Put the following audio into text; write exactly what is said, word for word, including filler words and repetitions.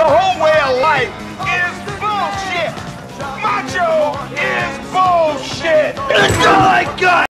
Your whole way of life is bullshit. Macho is bullshit. That's all I got.